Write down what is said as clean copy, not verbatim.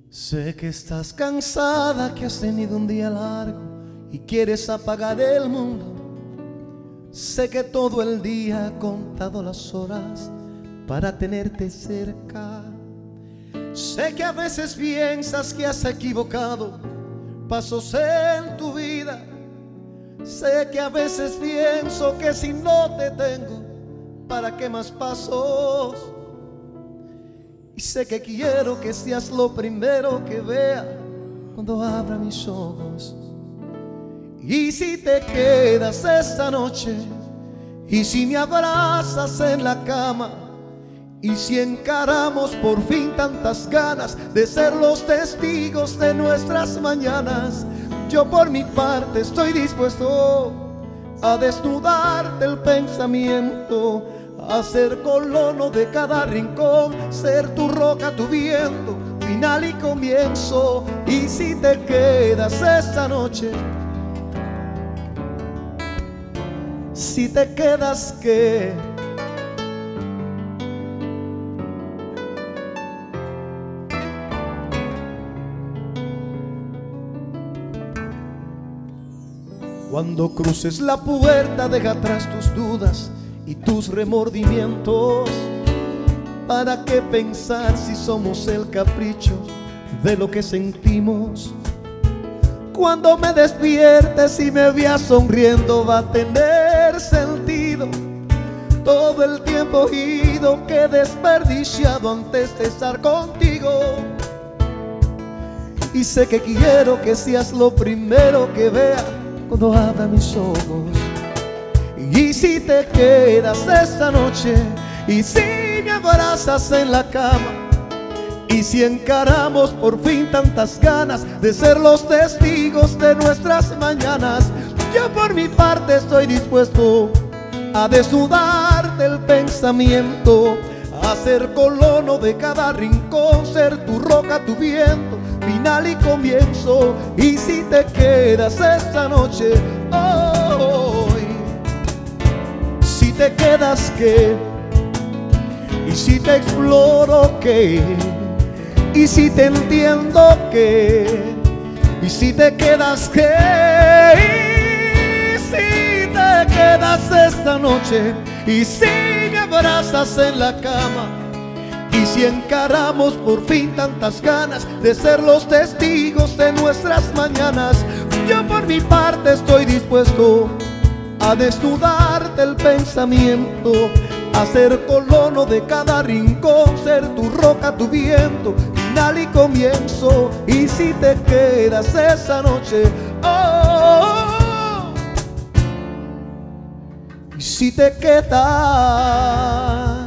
Sé que estás cansada, que has tenido un día largo y quieres apagar el mundo. Sé que todo el día ha contado las horas para tenerte cerca. Sé que a veces piensas que has equivocado pasos en tu vida. Sé que a veces pienso que si no te tengo, ¿para qué más pasos? Y sé que quiero que seas lo primero que vea cuando abra mis ojos. Y si te quedas esta noche, y si me abrazas en la cama, y si encaramos por fin tantas ganas de ser los testigos de nuestras mañanas, yo por mi parte estoy dispuesto a desnudarte el pensamiento, a ser colono de cada rincón, ser tu roca, tu viento, final y comienzo. Y si te quedas esta noche, si te quedas, ¿qué? Cuando cruces la puerta, deja atrás tus dudas y tus remordimientos. ¿Para qué pensar si somos el capricho de lo que sentimos? Cuando me despiertes y me veas sonriendo, va a tener sentido todo el tiempo ido que he desperdiciado antes de estar contigo. Y sé que quiero que seas lo primero que vea cuando abra mis ojos. Y si te quedas esta noche, y si me abrazas en la cama, y si encaramos por fin tantas ganas de ser los testigos de nuestras mañanas, yo por mi parte estoy dispuesto a desnudarte el pensamiento, a ser colono de cada rincón, ser tu roca, tu viento, final y comienzo. Y si te quedas esta noche, hoy, si te quedas, ¿qué? Y si te exploro, ¿qué? Y si te entiendo, ¿qué? Y si te quedas, ¿qué? Y si te quedas esta noche, y si me abrazas en la cama, y si encaramos por fin tantas ganas de ser los testigos de nuestras mañanas, yo por mi parte estoy dispuesto a desnudarte el pensamiento, a ser colono de cada rincón, ser tu roca, tu viento, final y comienzo. Y si te quedas esa noche, oh, y si te quedas,